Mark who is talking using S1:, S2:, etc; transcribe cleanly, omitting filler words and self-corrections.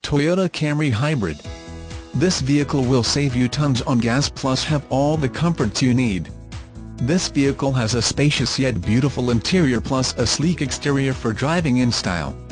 S1: Toyota Camry Hybrid. This vehicle will save you tons on gas plus have all the comforts you need. This vehicle has a spacious yet beautiful interior plus a sleek exterior for driving in style.